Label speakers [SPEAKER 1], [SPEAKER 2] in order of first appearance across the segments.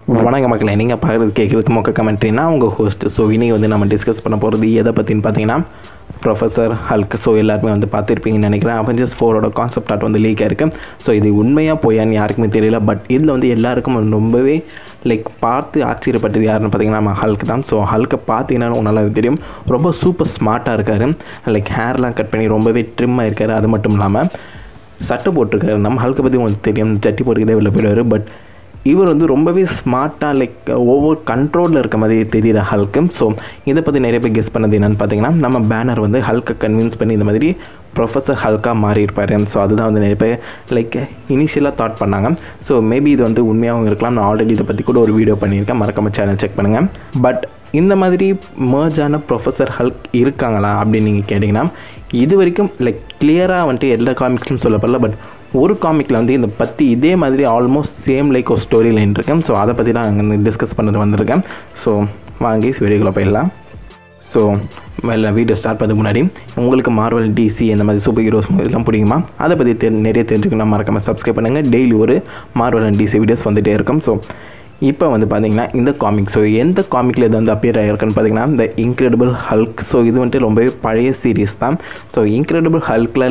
[SPEAKER 1] வணக்கம் மக்களே, நீங்கள் பார்க்குறது கேட்குறது மொக்க கமெண்ட்ரி. நான் உங்கள் ஹோஸ்ட். ஸோ இன்றைக்கி வந்து நம்ம டிஸ்கஸ் பண்ண போகிறது எதை பற்றின்னு பார்த்தீங்கன்னா ப்ரொஃபஸர் ஹல்க். ஸோ எல்லாருமே வந்து பார்த்துருப்பீங்கன்னு நினைக்கிறேன். அவெஞ்சர்ஸ் 4ஓட கான்செப்ட் ஆர்ட் வந்து லீக் ஆயிருக்கு. ஸோ இது உண்மையாக போயான்னு யாருக்குமே தெரியல. பட் இதில் வந்து எல்லாருக்கும் ரொம்பவே பார்த்து ஆச்சரியப்பட்டது யாருன்னு பார்த்தீங்கன்னா நம்ம ஹல்க் தான். ஸோ ஹல்க்கை பார்த்தீங்கன்னா நல்லா தெரியும், ரொம்ப சூப்பர் ஸ்மார்ட்டாக இருக்கார். ஹேர்லாம் கட் பண்ணி ரொம்பவே ட்ரிம்மாக இருக்கார். அது மட்டும் இல்லாமல் சட்டை போட்டிருக்காரு. நம்ம ஹல்க்கை பற்றி உங்களுக்கு தெரியும், சட்டி போட்டுக்கிட்டே வெளில போயிடுவார். பட் இவர் வந்து ரொம்பவே ஸ்மார்ட்டாக ஒவ்வொரு கண்ட்ரோலில் இருக்க மாதிரி தெரியுற ஹல்க்கு. ஸோ இதை பற்றி நிறைய பேர் கெஸ் பண்ணது என்னென்னு பார்த்தீங்கன்னா, நம்ம பேனர் வந்து ஹல்க்கை கன்வின்ஸ் பண்ணி இந்த மாதிரி ப்ரொஃபஸர் ஹல்காக மாறியிருப்பார். ஸோ அதுதான் வந்து நிறைய பேர் இனிஷியலாக தாட் பண்ணாங்க. ஸோ மேபி இது வந்து உண்மையாகவும் இருக்கலாம். நான் ஆல்ரெடி இதை பற்றி கூட ஒரு வீடியோ பண்ணியிருக்கேன், மறக்காம சேனல் செக் பண்ணுங்கள். பட் இந்த மாதிரி மர்ஜான ப்ரொஃபஸர் ஹல்க் இருக்காங்களா அப்படின்னு நீங்கள் கேட்டிங்கன்னா, இது வரைக்கும் கிளியராக வந்துட்டு எல்லா காமிக்ஸ்லும் சொல்லப்படல. பட் ஒரு காமிக்கில் வந்து இந்த பற்றி இதே மாதிரி ஆல்மோஸ்ட் சேம் ஒரு ஸ்டோரி லைன் இருக்கேன். ஸோ அதை பற்றி தான் அங்கே டிஸ்கஸ் பண்ணிட்டு வந்திருக்கேன். ஸோ வாங்கி வீடியோக்குள்ளே போயிடலாம். ஸோ வீடியோ ஸ்டார்ட் பண்ணதுக்கு முன்னாடி உங்களுக்கு மார்வல், டிசி இந்த மாதிரி சூப்பர் ஹீரோஸ் எல்லாம் பிடிக்குமா, அதை பற்றி நிறைய தெரிஞ்சுக்கணும், மறக்காமல் சப்ஸ்கிரைப் பண்ணுங்கள். டெய்லி ஒரு மார்வல் அண்ட் டிசி வீடியோஸ் வந்துகிட்டே இருக்கும். ஸோ இப்போ வந்து பார்த்திங்கன்னா இந்த காமிக், ஸோ எந்த காமிக்கில் இது வந்து அப்பியர் ஆகிருக்குன்னு பார்த்தீங்கன்னா இந்த இன்க்ரெடிபிள் ஹல்க். ஸோ இது வந்துட்டு ரொம்பவே பழைய சீரீஸ் தான். ஸோ இன்க்ரெடிபிள் ஹல்கில்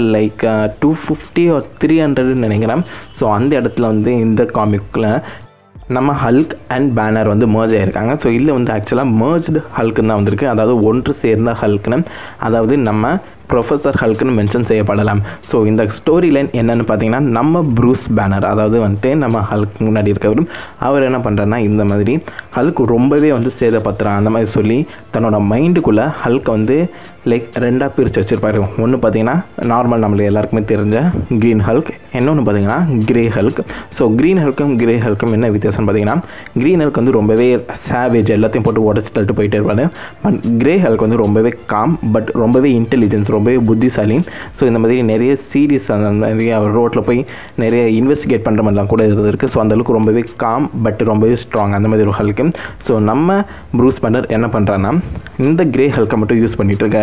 [SPEAKER 1] 250 or 300 நினைக்கிறேன். ஸோ அந்த இடத்துல வந்து இந்த காமிக்கில் நம்ம ஹல்க் அண்ட் பேனர் வந்து மர்ஜ் ஆகிருக்காங்க. ஸோ இதில் வந்து ஆக்சுவலாக மர்ஜ்டு ஹல்க்குன்னு தான் வந்திருக்கு, அதாவது ஒன்று சேர்ந்த ஹல்க்குன்னு, அதாவது நம்ம ப்ரொஃபஸர் ஹல்க்குன்னு மென்ஷன் செய்யப்படலாம். ஸோ இந்த ஸ்டோரி லைன் என்னென்னு பார்த்தீங்கன்னா, நம்ம ப்ரூஸ் பேனர், அதாவது வந்துட்டு நம்ம ஹல்க் முன்னாடி இருக்கவரும், அவர் என்ன பண்ணுறாருன்னா இந்த மாதிரி ஹல்க் ரொம்பவே வந்து சேதப்படுத்துகிறான் அந்த மாதிரி சொல்லி தன்னோட மைண்டுக்குள்ளே ஹல்க்கை வந்து ரெண்டாக பிரித்து வச்சுருப்பாரு. ஒன்று பார்த்தீங்கன்னா நார்மல் நம்மளுக்கு எல்லாருக்குமே தெரிஞ்ச க்ரீன் ஹல்க், இன்னொன்று பார்த்தீங்கன்னா கிரே ஹல்க். ஸோ க்ரீன் ஹல்க்கும் கிரே ஹல்க்கும் என்ன வித்தியாசம் பார்த்தீங்கன்னா, க்ரீன் ஹல்க் வந்து ரொம்பவே சேவேஜ், எல்லாத்தையும் போட்டு உடச்சி தள்ளிட்டு போயிட்டே இருப்பாரு. பட் கிரே ஹல்க் வந்து ரொம்பவே காம், பட் ரொம்பவே இன்டெலிஜென்ஸ், ரொம்பவே புத்திசாலி. ஸோ இந்த மாதிரி நிறைய சீரியஸ் அந்த நிறைய ரோட்டில் போய் நிறைய இன்வெஸ்டிகேட் பண்ணுற மாதிரிலாம் கூட இருந்திருக்கு. ஸோ அந்தளவுக்கு ரொம்பவே காம் பட் ரொம்பவே ஸ்ட்ராங் அந்த மாதிரி ஒரு ஹல்க்கு. ஸோ நம்ம ப்ரூஸ் பேனர் என்ன பண்ணுறான்னா இந்த கிரே ஹல்க்கை மட்டும் யூஸ் பண்ணிகிட்டு இருக்காரு.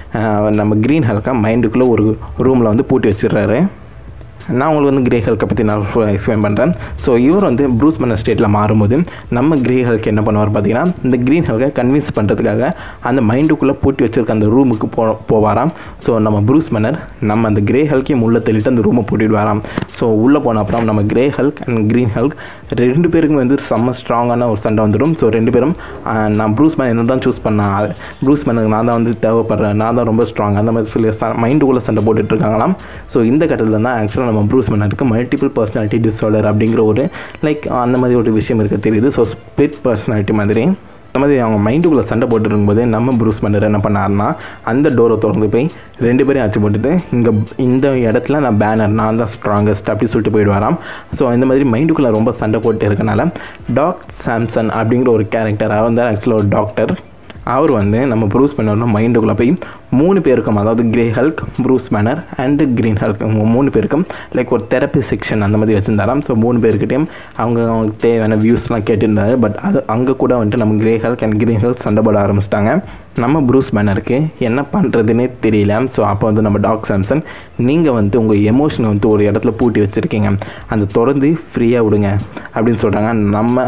[SPEAKER 1] நம்ம க்ரீன் ஹல்கை மைண்டுக்குள்ளே ஒரு ரூமில் வந்து பூட்டி வச்சிடுறாரு. நான் உங்களுக்கு வந்து கிரே ஹல்க்கை பற்றி நான் எக்ஸ்பிளைன் பண்ணுறேன். ஸோ இவர் வந்து ப்ரூஸ் பேனர் ஸ்டேட்டில் மாறும்போது நம்ம கிரே ஹல்க் என்ன பண்ணுவார் பார்த்தீங்கன்னா, இந்த க்ரீன் ஹல்கை கன்வின்ஸ் பண்ணுறதுக்காக அந்த மைண்டுக்குள்ளே பூட்டி வச்சிருக்க அந்த ரூமுக்கு போவாராம். ஸோ நம்ம ப்ரூஸ் பேனர் நம்ம அந்த கிரே ஹல்க்கையும் உள்ளே தள்ளிட்டு அந்த ரூமை பூட்டிட்டு வராம். ஸோ உள்ளே போன அப்புறம் நம்ம grey Hulk and green Hulk ரெண்டு பேருக்கும் வந்து செம்ம ஸ்ட்ராங்கான ஒரு சண்டை வந்துடும். ஸோ ரெண்டு பேரும் நான் ப்ரூஸ் பேனர் என்ன தான் சூஸ் பண்ணேன், ப்ரூஸ் பேனருக்கு நான் தான் வந்து தேவைப்படுறேன், நான் தான் ரொம்ப ஸ்ட்ராங் அந்த மாதிரி சொல்லி மைண்டுக்குள்ளே சண்டை போட்டுட்டு இருக்காங்களாம். ஸோ இந்த கட்டத்தில் தான் ஆக்சுவலாக நம்ம ப்ரூஸ் பேனருக்கு மல்டிபிள் பர்சனாலிட்டி டிஸார்டர் அப்படிங்கிற ஒரு அந்த மாதிரி ஒரு விஷயம் இருக்க தெரியுது. ஸோ ஸ்பிளிட் பர்சனாலிட்டி மாதிரி அந்த மாதிரி அவங்க மைண்டுக்குள்ளே சண்டை போட்டு இருக்கும்போது நம்ம ப்ரூஸ் பேனர் என்ன பண்ணாருன்னா அந்த டோரை திறந்து போய் ரெண்டு பேரையும் அச்சு போட்டுட்டு இந்த இடத்துல நான் பேனர் நான் தான் ஸ்ட்ராங்கஸ்ட் அப்படி சொல்லிட்டு போயிடுவாராம். ஸோ இந்த மாதிரி மைண்டுக்குள்ளே ரொம்ப சண்டை போட்டு இருக்கனால டாக்டர் சாம்சன் அப்படிங்கிற ஒரு கேரக்டர், அவர் வந்து ஆக்சுவலாக ஒரு டாக்டர், அவர் வந்து நம்ம ப்ரூஸ் பேனரோட மைண்டுக்குள்ளே போய் 3 பேருக்கும், அதாவது grey Hulk, Bruce Banner and green Hulk 3 பேருக்கும் ஒரு தெரப்பி செக்ஷன் அந்த மாதிரி வச்சுருந்தாராம். ஸோ 3 பேருக்கிட்டையும் அவங்களுக்கு தேவையான வியூஸ்லாம் கேட்டிருந்தாரு. பட் அது அங்கே கூட வந்துட்டு நம்ம grey Hulk and green Hulk சண்டை போட ஆரம்பிச்சிட்டாங்க. நம்ம ப்ரூஸ் பேனருக்கு என்ன பண்ணுறதுன்னே தெரியல. ஸோ அப்போ வந்து நம்ம டாக்டர் சாம்சன், நீங்கள் வந்து உங்கள் எமோஷனை வந்து ஒரு இடத்துல பூட்டி வச்சுருக்கீங்க, அந்த தொடர்ந்து ஃப்ரீயாக விடுங்க அப்படின்னு சொல்கிறாங்க. நம்ம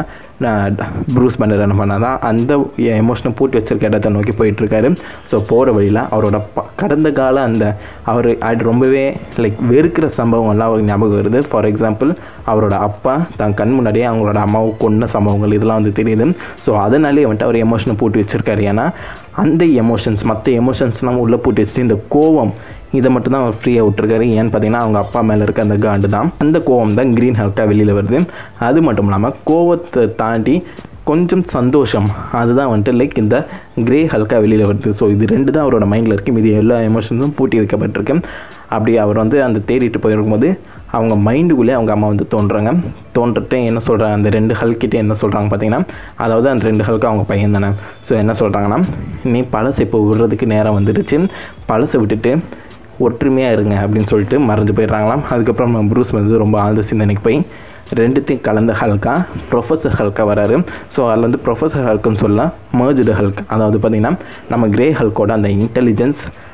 [SPEAKER 1] ப்ரூஸ் பேனர் என்ன பண்ணால் தான் அந்த எமோஷனை பூட்டி வச்சிருக்க இடத்த நோக்கி போயிட்டுருக்காரு. ஸோ போகிற வழியில் அவரோட கடந்த கால அவர் ரொம்பவே வெறுக்கிற சம்பவங்கள்லாம் அவருக்கு ஞாபகம் வருது. ஃபார் எக்ஸாம்பிள் அவரோட அப்பா தன் கண் முன்னாடியே அவங்களோட அம்மாவை கொன்ன சம்பவங்கள் இதெல்லாம் வந்து தெரியுது. ஸோ அதனாலே வந்துட்டு அவர் எமோஷனை பூட்டி வச்சுருக்காரு. ஏன்னா அந்த எமோஷன்ஸ், மற்ற எமோஷன்ஸ்லாம் உள்ளே பூட்டி வச்சுட்டு இந்த கோவம் இதை மட்டும் தான் அவர் ஃப்ரீயாக விட்டுருக்காரு. ஏன்னு பார்த்தீங்கன்னா அவங்க அப்பா மேலே இருக்க அந்த காண்டு தான், அந்த கோவம் தான் க்ரீன் ஹல்காக வெளியில் வருது. அது மட்டும் இல்லாமல் கோவத்தை தாண்டி கொஞ்சம் சந்தோஷம், அதுதான் வந்துட்டு இந்த கிரே ஹல்காக வெளியில் வருது. ஸோ இது ரெண்டு தான் அவரோட மைண்டில் இருக்குது. இது எல்லா எமோஷன்ஸும் பூட்டி வைக்கப்பட்டிருக்கு. அப்படி அவர் வந்து அந்த தேடிட்டு போயிருக்கும்போது அவங்க மைண்டுக்குள்ளே அவங்க அம்மா வந்து தோன்றிட்டு என்ன சொல்கிறாங்க, அந்த 2 ஹல்கிட்டே என்ன சொல்கிறாங்க பார்த்தீங்கன்னா, அதாவது அந்த 2 ஹல்க்கு அவங்க பையன் தானே. ஸோ என்ன சொல்கிறாங்கன்னா, நீ பழசை இப்போ விடுறதுக்கு நேரம் வந்துடுச்சு, பழசை விட்டுட்டு ஒற்றுமையாக இருங்க அப்படின்னு சொல்லிட்டு மறைஞ்சு போயிடுறாங்களாம். அதுக்கப்புறம் நம்ம ப்ரூஸ் வந்து ரொம்ப ஆழ்ந்த சிந்தனைக்கு போய் ரெண்டுத்தையும் கலந்த ஹல்கா ப்ரொஃபஸர் ஹல்காக வராரு. ஸோ அதில் வந்து ப்ரொஃபஸர் ஹல்க்குன்னு சொல்லலாம் மர்ஜ்டு ஹல்க், அதாவது பார்த்திங்கன்னா நம்ம கிரே ஹல்கோட அந்த இன்டெலிஜென்ஸ்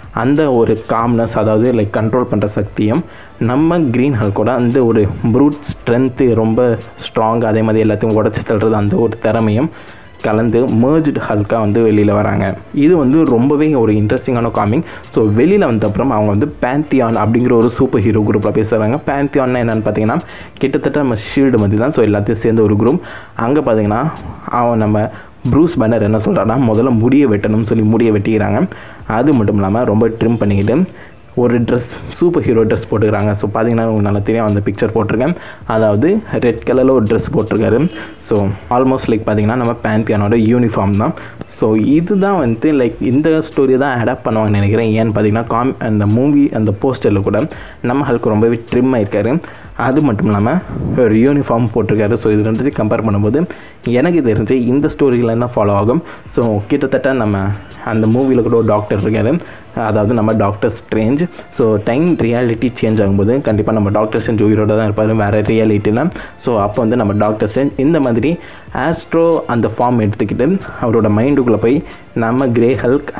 [SPEAKER 1] அந்த ஒரு காம்னஸ், அதாவது லைக் கண்ட்ரோல் பண்ணுற சக்தியும் நம்ம க்ரீன் ஹல்கோட அந்த ஒரு ப்ரூட் ஸ்ட்ரென்த்து ரொம்ப ஸ்ட்ராங், அதே மாதிரி எல்லாத்தையும் உடச்சி தள்ளுறது அந்த ஒரு திறமையும் கலந்து மர்ஜ்டு ஹல்காக வந்து வெளியில் வராங்க. இது வந்து ரொம்பவே ஒரு இன்ட்ரெஸ்டிங்கான காமிங். ஸோ வெளியில் வந்த அப்புறம் அவங்க வந்து பேந்தியான் அப்படிங்கிற ஒரு சூப்பர் ஹீரோ குரூப்பில் பேசுகிறாங்க. பேந்தியான்னா என்னென்னு பார்த்தீங்கன்னா கிட்டத்தட்ட நம்ம ஷீல்டு மாதிரி தான். ஸோ எல்லாத்தையும் சேர்ந்த ஒரு குரூப். அங்கே பார்த்தீங்கன்னா அவன் நம்ம ப்ரூஸ் பேனர் என்ன சொல்கிறான்னா முதல்ல முடியை வெட்டணும்னு சொல்லி முடியை வெட்டிக்கிறாங்க. அது மட்டும் இல்லாமல் ரொம்ப ட்ரிம் பண்ணிக்கிட்டு ஒரு ட்ரெஸ், சூப்பர் ஹீரோ ட்ரெஸ் போட்டுக்கிறாங்க. ஸோ பார்த்தீங்கன்னா உங்களுக்கு நல்லா தெரியும், அந்த பிக்சர் போட்டிருக்கேன். அதாவது ரெட் கலரில் ஒரு ட்ரெஸ் போட்டிருக்காரு. ஸோ ஆல்மோஸ்ட் லைக் பார்த்தீங்கன்னா நம்ம பேந்தியானோட யூனிஃபார்ம் தான். ஸோ இதுதான் வந்து லைக் இந்த ஸ்டோரி தான் அடாப்ட் பண்ணுவாங்கன்னு நினைக்கிறேன். ஏன்னு பார்த்தீங்கன்னா அந்த மூவி அந்த போஸ்டரில் கூட நம்ம ஹல்க் ரொம்பவே ட்ரிம் ஆகிருக்காரு. அது மட்டும் இல்லாமல் ஒரு யூனிஃபார்ம் போட்டிருக்காரு. ஸோ இது ரெண்டுத்தையும் கம்பேர் பண்ணும்போது எனக்கு தெரிஞ்சு இந்த ஸ்டோரியில் தான் ஃபாலோ ஆகும். ஸோ கிட்டத்தட்ட நம்ம அந்த மூவியில் கூட ஒரு டாக்டர் இருக்கார், அதாவது நம்ம doctor Strange. So time reality change ஆகும்போது கண்டிப்பாக நம்ம டாக்டர் ஸ்ட்ரேஞ்ச் உயிரோடு தான் இருப்பார், வேறு ரியாலிட்டியில். ஸோ அப்போ வந்து நம்ம டாக்டர் ஸ்ட்ரேஞ்ச் இந்த மாதிரி ஆஸ்ட்ரோ அந்த ஃபார்ம் எடுத்துக்கிட்டு அவரோட மைண்டுக்குள்ளே போய் நம்ம கிரே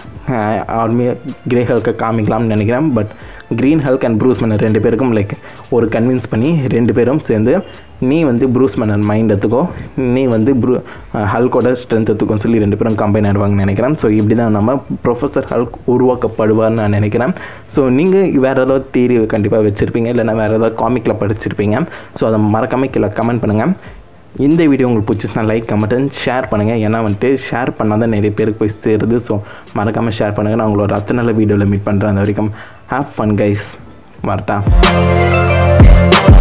[SPEAKER 1] ஹல்கை காமிக்கலாம்னு நினைக்கிறேன். But green Hulk and Bruce Banner ரெண்டு பேருக்கும் லைக் ஒரு கன்வின்ஸ் பண்ணி ரெண்டு பேரும் சேர்ந்து நீ வந்து ப்ரூஸ் பேனர் மைண்ட் எடுத்துக்கோ, நீ வந்து ஹல்கோட ஸ்ட்ரென்த் எடுத்துக்கோன்னு சொல்லி ரெண்டு பேரும் கம்பைன் ஆகிடுவாங்கன்னு நினைக்கிறேன். ஸோ இப்படி தான் நம்ம ப்ரொஃபஸர் ஹல்க் உருவாக்கப்படுவார்னு நான் நினைக்கிறேன். ஸோ நீங்கள் வேறு ஏதாவது தியரி கண்டிப்பாக வச்சுருப்பீங்க, இல்லைனா வேறு ஏதாவது காமிக்கில் படிச்சிருப்பீங்க. ஸோ அதை மறக்காமல் கீழே கமெண்ட் பண்ணுங்கள். இந்த வீடியோ உங்களுக்கு பிடிச்சிச்சுன்னா லைக், கமெண்ட் அண்ட் ஷேர் பண்ணுங்கள். ஏன்னா வந்துட்டு ஷேர் பண்ணால் தான் நிறைய பேருக்கு போய் சேருது. ஸோ மறக்காமல் ஷேர் பண்ணுங்கள். நான் உங்களோட அடுத்த நல்ல வீடியோவில் மீட் பண்ணுறேன். அது வரைக்கும் ஹேவ் ஃபன் கைஸ். வரட்டா.